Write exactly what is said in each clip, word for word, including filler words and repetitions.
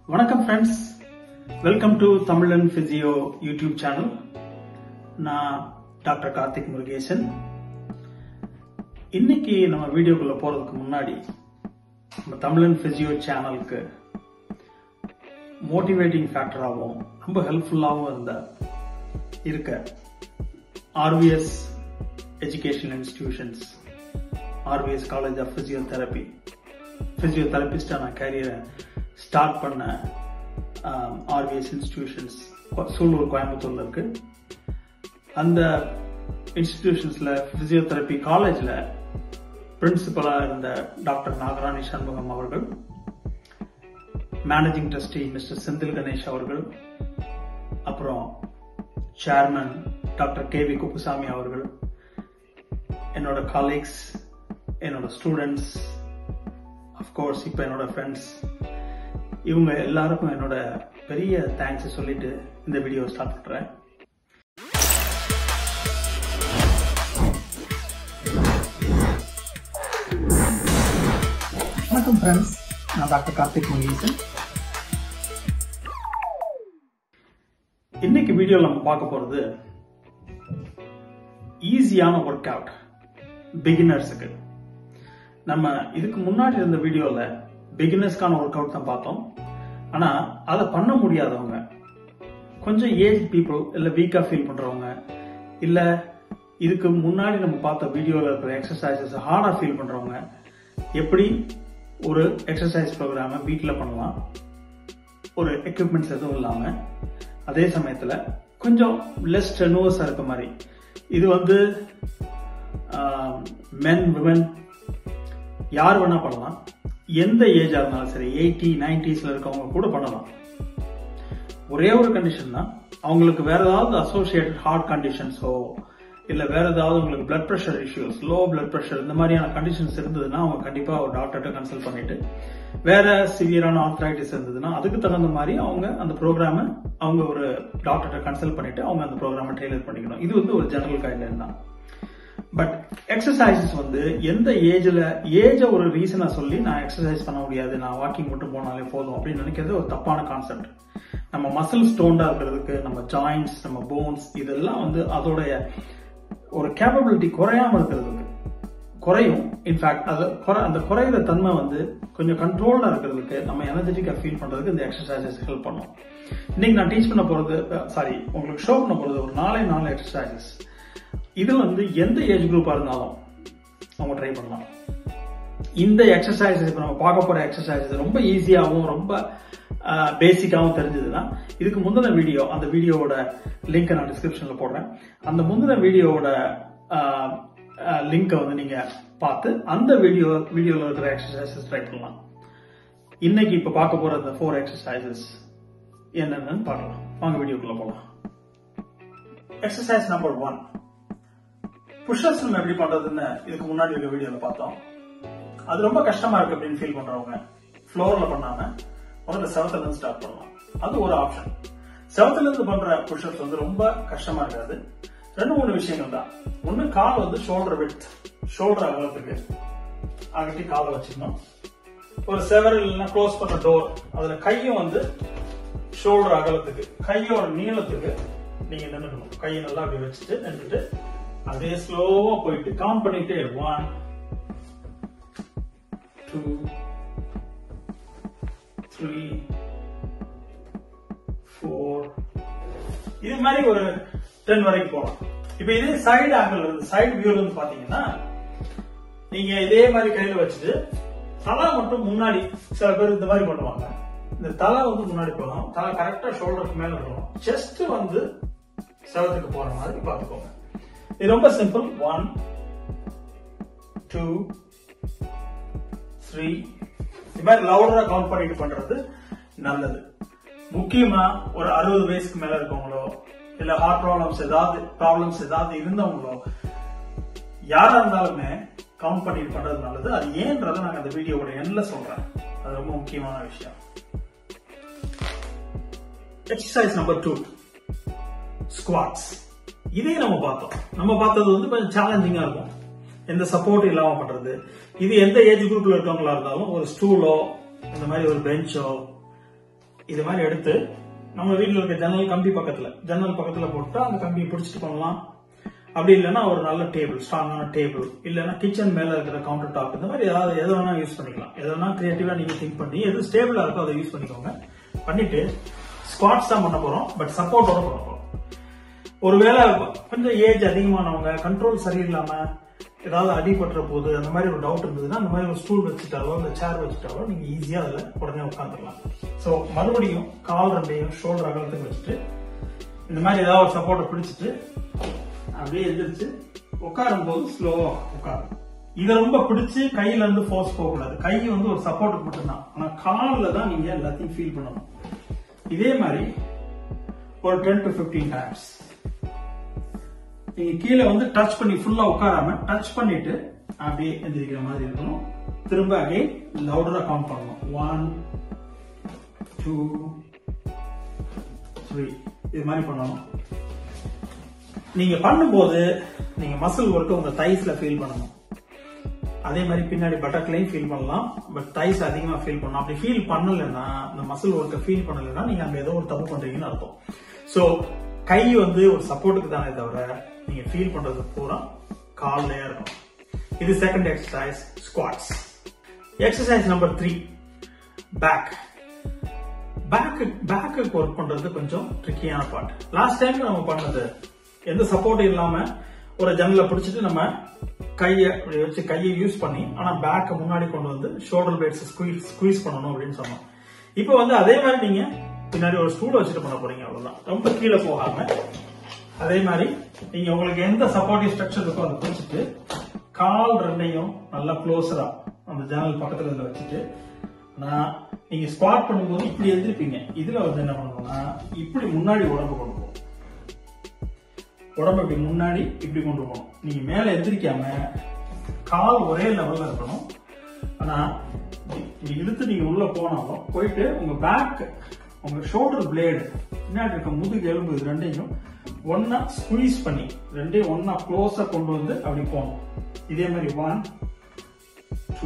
வணக்கம் friends, welcome to Tamilan physio YouTube channel. நான் doctor Karthik Murugesan. இன்னைக்கு நம்ம வீடியோக்குள்ள போறதுக்கு முன்னாடி நம்ம தமிழன் பிசியோ சேனலுக்கு மோட்டிவேட்டிங் ஃபேக்டராகவும் ரொம்ப ஹெல்ப்ஃபுல்லாகவும் இருந்த இருக்க RVS educational institutions, RVS college of physiotherapy, பிசியோதெரபிஸ்டா நான் கேரியரை ஸ்டார்ட் பண்ண ஆர்விஎஸ் இன்ஸ்டிடியூஷன்ஸ் சூலூர், கோயம்புத்தூர்ல இருக்கு. அந்த இன்ஸ்டிடியூஷன்ஸ்ல பிசியோதெரபி காலேஜ்ல பிரின்சிபலா இருந்த டாக்டர் நாகராணி சண்முகம் அவர்கள், managing trustee mister Senthil Ganesh அவர்கள், அப்புறம் chairman doctor K V Kuppusamy அவர்கள், என்னோட காலீக்ஸ், என்னோட ஸ்டூடெண்ட்ஸ், அஃப்கோர்ஸ் இப்ப என்னோட ஃப்ரெண்ட்ஸ், இவங்க எல்லாருக்கும் என்னோட பெரிய தேங்க்ஸ் சொல்லிட்டு இந்த வீடியோ ஸ்டார்ட் பண்றேன். வணக்கம் ஃப்ரெண்ட்ஸ், நான் டாக்டர் கார்த்திக் முருகேசன். இன்னைக்கு வீடியோல நம்ம பார்க்க போறது ஈஸியான ஒர்க் அவுட் பிகினர்ஸுக்கு. நம்ம இதுக்கு முன்னாடி இருந்த வீடியோல பிகினர்ஸ்க்கான ஒர்க் அவுட் தான் பார்த்தோம். ஆனா அதை பண்ண முடியாதவங்க, கொஞ்சம் ஏஜ் பீப்புள், இல்ல வீக்கா ஃபீல் பண்றவங்க, இல்ல இதுக்கு முன்னாடி நம்ம பார்த்த வீடியோல இருக்கிற எக்ஸசைசஸ் ஹார்டா ஃபீல் பண்றவங்க எப்படி ஒரு எக்ஸசைஸ் ப்ரோக்ராம வீட்டில் பண்ணலாம், ஒரு எக்யூப்மெண்ட்ஸ் எதுவும் இல்லாம, அதே சமயத்துல கொஞ்சம் லெஸ் ஸ்ட்ரெனுவஸா இருக்க மாதிரி. இது வந்து மென், விமன் யார் வேணா பண்ணலாம். எந்த ஏஜா இருந்தாலும் சரி, எயிட்டி நைன்டிஸ்ல இருக்கவங்க கூட பண்ணலாம். ஒரே ஒரு கண்டிஷன் தான், அவங்களுக்கு வேற ஏதாவது அசோசியேட்டட் ஹார்ட் கண்டிஷன்ஸோ இல்ல வேற ஏதாவது உங்களுக்கு blood pressure issues, low blood pressure, இந்த மாதிரியான கண்டிஷன்ஸ் இருந்ததுன்னா அவங்க கண்டிப்பா ஒரு டாக்டர்கிட்ட கன்சல்ட் பண்ணிட்டு, வேற சிவியரான ஆர்த்ரைட்டிஸ் இருந்ததுன்னா அதுக்கு தகுந்த மாதிரி அவங்க அந்த ப்ரோக்ராம அவங்க ஒரு டாக்டர்கிட்ட கன்சல்ட் பண்ணிட்டு அவங்க அந்த ப்ரோக்ராம டெய்லர் பண்ணிக்கணும். இது வந்து ஒரு ஜெனரல் கைட்லைன் தான். பட் எக்ஸசைசஸ் வந்து எந்த ஏஜ்ல, ஏஜ ஒரு ரீசனா சொல்லி நான் எக்ஸசைஸ் பண்ண முடியாது, நான் வாக்கிங் மட்டும் போனாலே போதும் அப்படின்னு நினைக்கிறது ஒரு தப்பான கான்செப்ட். நம்ம மசில் ஸ்டோண்டா இருக்கிறதுக்கு, நம்ம ஜாயிண்ட்ஸ், நம்ம போன்ஸ், இதெல்லாம் வந்து அதோடைய ஒரு கேப்பபிலிட்டி குறையாம இருக்கிறதுக்கு குறையும். இன்ஃபேக்ட் அது அந்த குறையிற தன்மை வந்து கொஞ்சம் கண்ட்ரோல்டா இருக்கிறதுக்கு, நம்ம எனர்ஜெட்டிக்கா ஃபீல் பண்றதுக்கு இந்த எக்ஸசைசஸ் ஹெல்ப் பண்ணும். இன்னைக்கு நான் டீச் பண்ண போறது, சாரி உங்களுக்கு ஷோ பண்ண போறது ஒரு நாலே நாலு எக்ஸசைசஸ். இது வந்து எந்த ஏஜ் குரூப்பா இருந்தாலும் அவங்க ட்ரை பண்ணலாம். இந்த எக்ஸசைசஸ் இப்ப நம்ம பார்க்க போற எக்ஸசைசஸ் ரொம்ப ஈஸியாகவும் ரொம்ப பேசிக்காவும் தெரிஞ்சதுன்னா, இதுக்கு முந்தின வீடியோ, அந்த வீடியோவோட லிங்க் நான் டிஸ்கிரிப்ஷன்ல போடுறேன். அந்த முந்தின வீடியோவோட லிங்கை வந்து நீங்க பார்த்து அந்த வீடியோ வீடியோல இருக்கிற எக்ஸசைசஸ் ட்ரை பண்ணலாம். இன்னைக்கு இப்ப பார்க்க போற அந்த ஃபோர் எக்ஸசைசஸ் என்னென்னு பார்க்கலாம். வாங்க வீடியோக்குள்ள போகலாம். எக்ஸசைஸ் நம்பர் ஒன், புஷ்அப்ஸ் நம்ம எப்படி பண்றதுன்னு இதுக்கு முன்னாடி இருக்க வீடியோல பார்த்தோம். அது ரொம்ப கஷ்டமா இருக்கு அப்படின்னு ஃபீல் பண்றவங்க ஃப்ளோர்ல பண்ணாம முதல்ல செவத்துல இருந்து ஸ்டார்ட் பண்ணலாம். அது ஒரு ஆப்ஷன். செவத்துல இருந்து பண்ற புஷ்அப்ஸ் வந்து ரொம்ப கஷ்டமா இருக்காது. ரெண்டு மூணு விஷயங்கள் தான். ஒண்ணு, கால் வந்து ஷோல்டர் விட்த், ஷோல்டர் அகலத்துக்கு அகட்டி காலை வச்சுக்கணும். ஒரு செவர் இல்லைன்னா க்ளோஸ் பண்ண டோர், அதுல கையும் வந்து ஷோல்டர் அகலத்துக்கு, கையோட நீளத்துக்கு நீங்க நின்றுக்கணும். கையை நல்லா அப்படி வச்சுட்டு நின்றுட்டு அதே ஸ்லோவா போயிட்டு கவுண்ட் பண்ணிட்டே, ஒன் டூ த்ரீ ஃபோர், இது மாதிரி ஒரு டென் வரைக்கும் போகலாம். இப்ப இதே சைடு ஆங்கிள் இருந்து, சைடு வியூல இருந்து பாத்தீங்கன்னா, நீங்க இதே மாதிரி கையில வச்சுட்டு தலை மட்டும் முன்னாடி, சில பேர் இந்த மாதிரி பண்ணுவாங்க, இந்த தலை வந்து முன்னாடி போகலாம், தலை கரெக்டா ஷோல்டருக்கு மேல இருக்கணும், செஸ்ட் வந்து செவத்துக்கு போற மாதிரி பாத்துக்கோங்க. இது ரொம்ப சிம்பிள். ஒன் டூ த்ரீ, இது மாதிரி லவுடரா கவுண்ட் பண்ணிட்டு பண்றது நல்லது. முக்கியமா ஒரு அறுபது வயசுக்கு மேல இருக்கவங்களோ இல்ல ஹார்ட் ப்ராப்ளம்ஸ் ஏதாவது ப்ராப்ளம்ஸ் ஏதாவது இருந்தவங்களோ யாரா இருந்தாலுமே கவுண்ட் பண்ணிட்டு பண்றது நல்லது. அது ஏன்றத நாங்க அந்த வீடியோவோட எண்ட்ல சொல்றேன். அது ரொம்ப முக்கியமான விஷயம். Exercise number two, squats. இதே நம்ம பார்த்தோம். நம்ம பார்த்தது வந்து கொஞ்சம் சேலஞ்சிங்கா இருக்கும், எந்த சப்போர்ட் இல்லாம பண்றது. இது எந்த ஏஜ் குரூப்ல இருக்கவங்களா இருந்தாலும் ஒரு ஸ்டூலோ இந்த மாதிரி ஒரு பெஞ்சோ இது மாதிரி எடுத்து நம்ம வீட்டில் இருக்க ஜன்னல் கம்பி பக்கத்துல ஜன்னல் பக்கத்துல போட்டு அந்த கம்பியை பிடிச்சிட்டு பண்ணலாம். அப்படி இல்லைன்னா ஒரு நல்ல டேபிள், ஸ்ட்ராங்கான டேபிள், இல்லைன்னா கிச்சன் மேல இருக்கிற கவுண்டர் டாப், இந்த மாதிரி ஏதாவது எது வேணா யூஸ் பண்ணிக்கலாம். எது வேணா கிரியேட்டிவா நீங்க திங்க் பண்ணி எது ஸ்டேபிளா இருக்கோ அதை யூஸ் பண்ணிக்கோங்க. பண்ணிட்டு ஸ்குவாட்ஸ் தான் பண்ண போறோம், பட் சப்போர்ட்டோட பண்ண போறோம். ஒருவேளை கொஞ்சம் ஏஜ் அதிகமானவங்க, கண்ட்ரோல் சரியில்லாம ஏதாவது அடிபட்டுற போது அந்த மாதிரி ஒரு டவுட் இருந்ததுன்னா அந்த மாதிரி ஒரு ஸ்டூல் வச்சுட்டாலோ இல்ல சேர் வச்சுட்டாலோ நீங்க ஈஸியா அதுல உடனே உட்காந்துடலாம். சோ மறுபடியும் கால் ரெண்டையும் ஷோல்டர் அகலத்துக்கு வச்சுட்டு இந்த மாதிரி ஏதாவது ஒரு சப்போர்ட்டை பிடிச்சிட்டு அப்படியே எந்திரிச்சு உட்காரும் போது ஸ்லோவா உட்காரும். இதை ரொம்ப பிடிச்சு கையில இருந்து ஃபோர்ஸ் போக கூடாது. கை வந்து ஒரு சப்போர்ட்டுக்கு மட்டும்தான், ஆனா காலில் தான் நீங்க எல்லாத்தையும் ஃபீல் பண்ணணும். இதே மாதிரி ஒரு டென் டு பிப்டீன் டைம்ஸ் நீங்க கீழே வந்து டச் பண்ணி ஃபுல்லா உட்காராம டச் பண்ணிட்டு அப்படியே எந்திரிக்கிற மாதிரி இருக்கணும். திரும்ப அகைன் லவுடரா கவுண்ட் பண்ணணும். ஒன் டூ த்ரீ இது மாதிரி பண்ணணும். நீங்க பண்ணும்போது நீங்க மசில் ஒர்க் உங்க தைஸ்ல ஃபீல் பண்ணணும். அதே மாதிரி பின்னாடி பட்டக்லையும் ஃபீல் பண்ணலாம், பட் தைஸ் அதிகமா ஃபீல் பண்ணலாம். அப்படி ஃபீல் பண்ணலன்னா, இந்த மசில் ஒர்க்கை ஃபீல் பண்ணலன்னா நீங்க அங்க ஏதோ ஒரு தப்பு பண்றீங்கன்னு அர்த்தம். சோ கை வந்து ஒரு சப்போர்ட்டுக்கு தானே தவிர நீங்க ஃபீல் பண்றது பூரா கால்லயா இருக்கும். இது second exercise, squats. Exercise number three, back. Back பேக்கு ஒர்க் பண்றது கொஞ்சம் ட்ரிக்கியான பார்ட். லாஸ்ட் டைம் நம்ம பண்ணது எந்த சப்போர்ட் இல்லாம ஒரு ஜன்னலை பிடிச்சிட்டு நம்ம கையை வச்சு கையை யூஸ் பண்ணி ஆனா பேக்க முன்னாடி கொண்டு வந்து ஷோல்டர் பிளேட்ஸ் ஸ்குவீஸ் ஸ்குவீஸ் பண்ணணும் அப்படின்னு சொன்னோம். இப்போ வந்து அதே மாதிரி நீங்க பின்னாடி ஒரு ஸ்டூல் வச்சுட்டு பண்ண போறீங்க, அவ்வளவுதான். ரொம்ப கீழே போகாம அதே மாதிரி நீங்க உங்களுக்கு எந்த சப்போர்ட்டிவ் ஸ்ட்ரக்சர் இருக்கோ அதை பிடிச்சிட்டு கால் ரெண்டையும் நல்லா க்ளோஸரா அந்த ஜன்னல் பக்கத்துல இதில் வச்சுட்டு நான் நீங்க ஸ்குவாட் பண்ணும்போது இப்படி எழுந்திருப்பீங்க. இதுல வந்து என்ன பண்ணணும்னா இப்படி முன்னாடி உடம்பு கொண்டு போகும். உடம்பு இப்படி முன்னாடி இப்படி கொண்டு போகணும். நீங்க மேல எந்திரிக்காம கால் ஒரே லெவல்ல இருக்கணும். ஆனா இப்படி இழுத்து நீங்க உள்ள போனாலும் போயிட்டு உங்க பேக், உங்க ஷோல்டர் பிளேடு, பின்னாடி இருக்க முதுகு எலும்பு இது ரெண்டையும் ஒன்னா ஸ்குவீஸ் பண்ணி ரெண்டையும் ஒன்னா க்ளோஸா கொண்டு வந்து அப்படி போகணும். இதே மாதிரி ஒன் டூ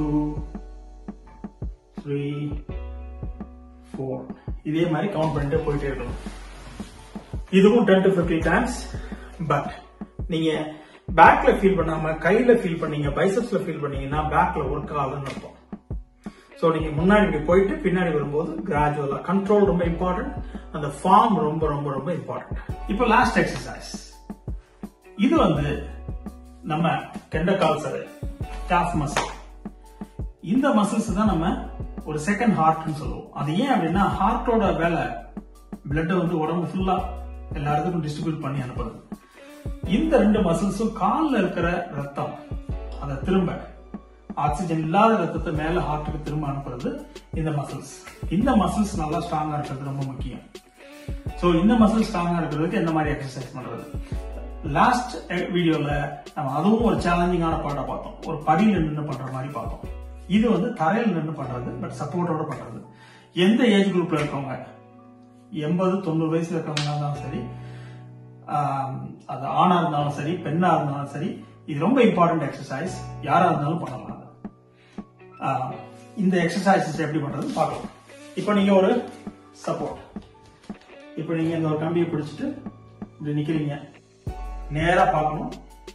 த்ரீ ஃபோர் இதே மாதிரி கவுண்ட் பண்ணிட்டு போயிட்டே இருக்கணும். இதுவும் ten to fifteen times. But நீங்க பேக்ல ஃபீல் பண்ணாம கையில ஃபீல் பண்ணீங்க, பைசப்ஸ்ல ஃபீல் பண்ணீங்கன்னா பேக்ல ஒர்க் ஆகுதுன்னு அர்த்தம். சோ நீங்க முன்னாடி போயிட்டு பின்னாடி வரும்போது கிராஜுவலா கண்ட்ரோல் ரொம்ப இம்பார்ட்டன்ட், அந்த ஃபார்ம் ரொம்ப ரொம்ப ரொம்ப இம்பார்ட்டன்ட். இப்போ லாஸ்ட் எக்ஸசைஸ். இது வந்து நம்ம கெண்டக்கால் சதை, காஃப் மசில். இந்த மசில்ஸ் தான் நம்ம ஒரு செகண்ட் ஹார்ட்னு சொல்லுவோம். அது ஏன் அப்படின்னா ஹார்ட்டோட வேலை பிளட் வந்து உடம்பு ஃபுல்லா எல்லாருக்கும் டிஸ்ட்ரிபியூட் பண்ணி அனுப்புறது. இந்த ரெண்டு மசில்ஸும் காலில் இருக்கிற ரத்தம் அதை திரும்ப ஆக்சிஜன் இல்லாத ரத்தத்தை மேல ஹார்ட்டுக்கு திரும்ப அனுப்புறது இந்த மசில்ஸ். இந்த மசில்ஸ் நல்லா ஸ்ட்ராங்கா இருக்கிறது ரொம்ப முக்கியம். சோ இந்த மசில் ஸ்ட்ராங்கா இருக்கிறதுக்கு என்ன மாதிரி எக்ஸசைஸ் பண்றது? லாஸ்ட் வீடியோல நம்ம அதுவும் ஒரு சேலஞ்சிங்கான பாட்டை பார்த்தோம். ஒரு படியில நின்று பண்ற மாதிரி பார்த்தோம். இது வந்து தரையில் நின்று பண்றது, பட் சப்போர்ட்டோட பண்றது. எந்த ஏஜ் குரூப்ல இருக்கவங்க, எண்பது தொண்ணூறு வயசுல இருக்கவங்க இருந்தாலும் சரி, அது ஆணா இருந்தாலும் சரி, பெண்ணா இருந்தாலும் சரி, இது ரொம்ப இம்பார்ட்டன்ட் எக்ஸசைஸ். யாரா இருந்தாலும் பண்ணலாம். இந்த எக்ஸசைசஸ் எப்படி பண்றது பார்க்கலாம். இப்போ நீங்க ஒரு சப்போர்ட், இப்போ நீங்க இந்த ஒரு கம்பியை பிடிச்சிட்டு இப்படி நிக்கிறீங்க, நேரா பார்க்கணும்.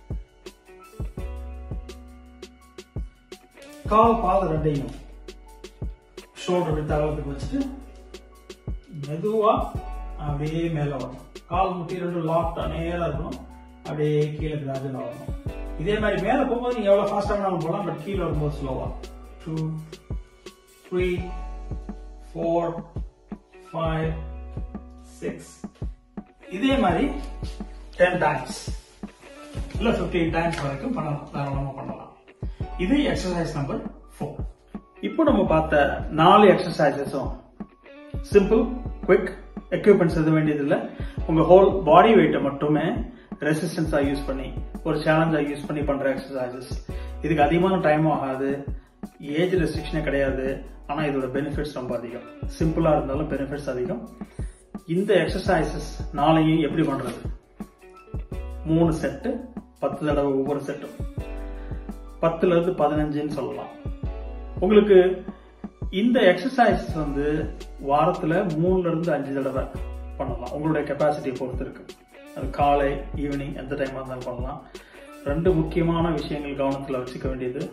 கால் பாத ரெண்டையும் ஷோல்டர் வித் அகலத்துக்கு வச்சுட்டு மெதுவா அப்படியே மேல வரணும். கால் முட்டி ரெண்டு லாக்டா நேரா இருக்கணும். அப்படியே கீழே கிராஜுவலா வரணும். இதே மாதிரி மேல போகும்போது நீங்க எவ்வளவு ஃபாஸ்டா வேணாலும் போகலாம், பட் கீழே வரும்போது ஸ்லோவா. Two three four five six இதே மாதிரி டென் டைம்ஸ் இல்ல பிப்டீன் டைம்ஸ் வரைக்கும் பண்ணலாம், தாராளமா பண்ணலாம். இது எக்ஸசைஸ் நம்பர் ஃபோர். இப்போ நம்ம பார்த்த நாலு எக்ஸசைசஸும் சிம்பிள், குவிக், எக்யூப்மெண்ட்ஸ் எது வேண்டியது இல்லை. உங்க ஹோல் பாடி வெயிட்டை மட்டுமே ரெசிஸ்டன்ஸா யூஸ் பண்ணி ஒரு சேலஞ்சா யூஸ் பண்ணி பண்ற எக்ஸசைசஸ். இதுக்கு அதிகமான டைம் ஆகாது, ஏஜ் ரெஸ்ட்ரிக்ஷனே கிடையாது. ஆனா இதோட பெனிஃபிட்ஸ் ரொம்ப அதிகம். சிம்பிளா இருந்தாலும் பெனிஃபிட்ஸ் அதிகம். இந்த எக்ஸசைசஸ் நாளையும் எப்படி பண்றது? மூணு செட்டு, பத்து தடவை ஒவ்வொரு செட்டும், பத்துல இருந்து பதினஞ்சுன்னு சொல்லலாம். உங்களுக்கு இந்த எக்ஸசைஸ் வந்து வாரத்துல மூணுல இருந்து அஞ்சு தடவை பண்ணலாம். உங்களுடைய கெப்பாசிட்டியை பொறுத்து இருக்கு. அது காலை ஈவினிங் எந்த டைமா இருந்தாலும் பண்ணலாம். ரெண்டு முக்கியமான விஷயங்கள் கவனத்தில் வச்சுக்க வேண்டியது,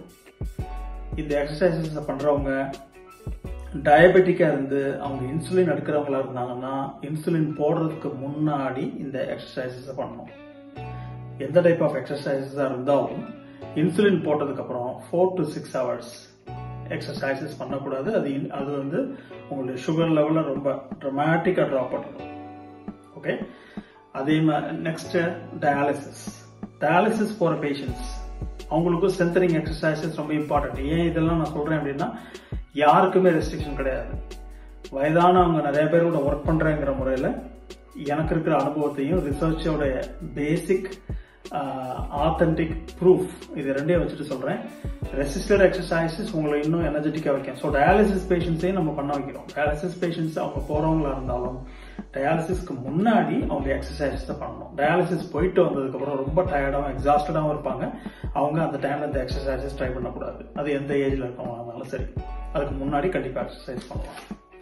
இந்த எக்ஸசைசஸ் பண்றவங்க டயபெட்டிக்கா இருந்து அவங்க இன்சுலின் எடுக்கிறவங்களா இருந்தாங்கன்னா இன்சுலின் போடுறதுக்கு முன்னாடி இந்த எக்ஸசைசஸ் பண்ணணும். எந்த டைப் ஆஃப் எக்ஸசைசஸா இருந்தாலும் இன்சுலின் போட்டதுக்கு அப்புறம் four to six hours exercises பண்ணக்கூடாது. அது அது வந்து உங்களுடைய சுகர் லெவல ரொம்ப ட்ரமாட்டிக்கா ட்ராப் பண்ணும். ஓகே. அதே மாதிரி நெக்ஸ்ட் டயாலிசிஸ். டயாலிசிஸ் போற பேஷண்ட்ஸ் அவங்களுக்கு ஸ்ட்ரென்தனிங் எக்ஸசைசஸ் ரொம்ப இம்பார்ட்டன்ட். ஏன் இதெல்லாம் நான் சொல்றேன் அப்படின்னா, யாருக்குமே ரெஸ்ட்ரிக்ஷன் கிடையாது. வயதானவங்க நிறைய பேரோட ஒர்க் பண்றேங்கிற முறையில எனக்கு இருக்கிற அனுபவத்தையும் ரிசர்ச்சோட பேசிக் ஆத்தென்டிக் ப்ரூஃப் இது ரெண்டையும் வச்சுட்டு சொல்றேன். ரெசிஸ்டட் எக்ஸசைசஸ் உங்களை இன்னும் எனர்ஜெட்டிக்கா வைக்கும். ஸோ டயாலிசிஸ் பேஷண்ட்ஸையும் நம்ம பண்ண வைக்கிறோம். டயாலிசிஸ் பேஷண்ட்ஸ் அவங்க போறவங்களா இருந்தாலும் டயாலிசிஸ்க்கு முன்னாடி அவங்க எக்ஸசைசஸ் பண்ணணும். டயாலிசிஸ் போயிட்டு வந்ததுக்கு அப்புறம் ரொம்ப டயர்டாகவும் எக்ஸாஸ்டடாகவும் இருப்பாங்க. அவங்க அந்த டைம்ல இந்த எக்ஸசைசஸ் ட்ரை பண்ணக்கூடாது. அது எந்த ஏஜ்ல இருக்கவங்க இருந்தாலும் சரி, அதுக்கு முன்னாடி கண்டிப்பா எக்ஸசைஸ் பண்ணலாம்.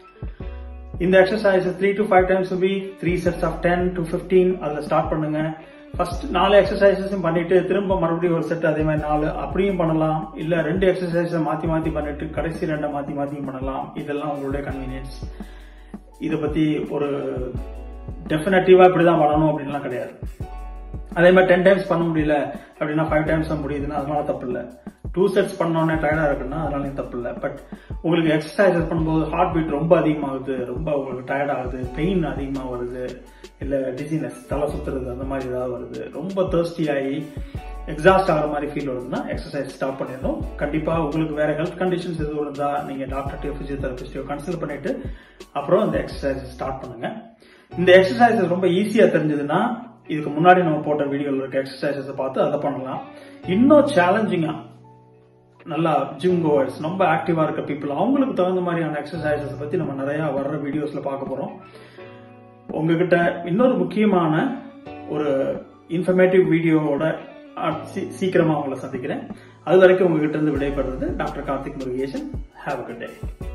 இந்த exercise three to five times week, three sets of ten to fifteen அதுல ஸ்டார்ட் பண்ணுங்க. ஃபர்ஸ்ட் நாலு எக்ஸசைசஸும் பண்ணிட்டு திரும்ப மறுபடியும் ஒரு செட் அதே மாதிரி நாலு அப்படியும் பண்ணலாம். இல்ல ரெண்டு எக்ஸசைஸை மாத்தி மாத்தி பண்ணிட்டு கடைசி ரெண்டை மாத்தி மாத்தியும் பண்ணலாம். இதெல்லாம் உங்களுடைய கன்வீனியன்ஸ். இதை பத்தி ஒரு டெஃபினட்டிவா இப்படிதான் பண்ணணும் அப்படின்லாம் கிடையாது. அதே மாதிரி டென் டைம்ஸ் பண்ண முடியல அப்படின்னா ஃபைவ் டைம்ஸ் தான் முடியுதுன்னா அதனால தப்பு இல்லை. டூ செட்ஸ் பண்ணோன்னே டயர்டா இருக்குன்னா அதனாலையும் தப்பு இல்லை. பட் உங்களுக்கு எக்ஸசைஸ் பண்ணும்போது ஹார்ட் பீட் ரொம்ப அதிகமாகுது, ரொம்ப உங்களுக்கு டயர்ட் ஆகுது, பெயின் அதிகமாக வருது, இல்ல டிசினஸ் தலை சுத்துறது அந்த மாதிரி ஏதாவது வருது, ரொம்ப தேர்ஸ்டி ஆகி எக்ஸாஸ்ட் ஆகிற மாதிரி ஃபீல் வருதுன்னா எக்ஸசைஸ் ஸ்டாப் பண்ணிடணும். கண்டிப்பா உங்களுக்கு வேற ஹெல்த் கண்டிஷன்ஸ் எதுவும் இருந்தா நீங்க டாக்டர்டையோ பிசியோதெரபிஸ்டையோ கன்சல்ட் பண்ணிட்டு அப்புறம் இந்த எக்ஸசைஸ் ஸ்டார்ட் பண்ணுங்க. இந்த எக்ஸசைஸ் ரொம்ப ஈஸியா தெரிஞ்சதுன்னா இதுக்கு முன்னாடி நம்ம போட்ட வீடியோல இருக்க எக்ஸசைசஸ் பார்த்து அதை பண்ணலாம். இன்னும் சேலஞ்சிங்கா நல்லா ஜிம் கோவர்ஸ் ரொம்ப ஆக்டிவா இருக்க பீப்புள் அவங்களுக்கு தகுந்த மாதிரியான எக்ஸசைசஸ் பத்தி நம்ம நிறைய வர்ற வீடியோஸ்ல பார்க்க போறோம். உங்ககிட்ட இன்னொரு முக்கியமான ஒரு இன்ஃபர்மேட்டிவ் வீடியோவோட சீக்கிரமா உங்களை சந்திக்கிறேன். அது வரைக்கும் உங்ககிட்ட இருந்து விடைபெறுறது doctor Karthik Murugesan. Have a good day.